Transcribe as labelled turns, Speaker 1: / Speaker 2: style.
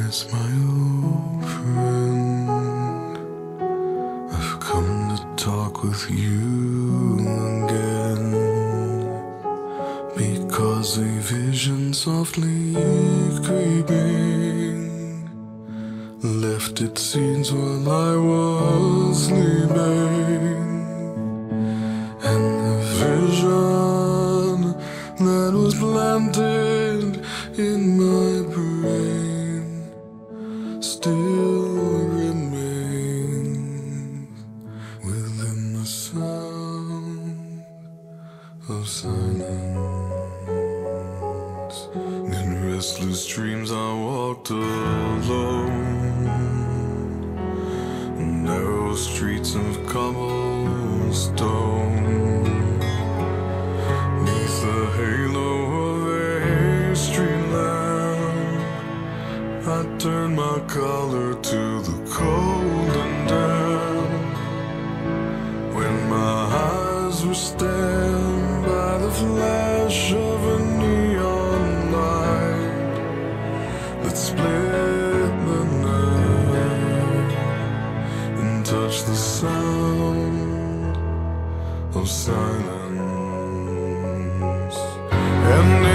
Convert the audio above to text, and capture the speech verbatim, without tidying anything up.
Speaker 1: Yes, my old friend, I've come to talk with you again, because a vision softly creeping left its seeds while I was sleeping, and the vision that was planted in my brain still remains within the sound of silence. In restless dreams I walked alone, narrow streets of cobblestone, neath the halo of a street lamp. I turned my collar to the cold and damp, when my eyes were stabbed by the flash of a neon light that split the night and touched the sound of silence. And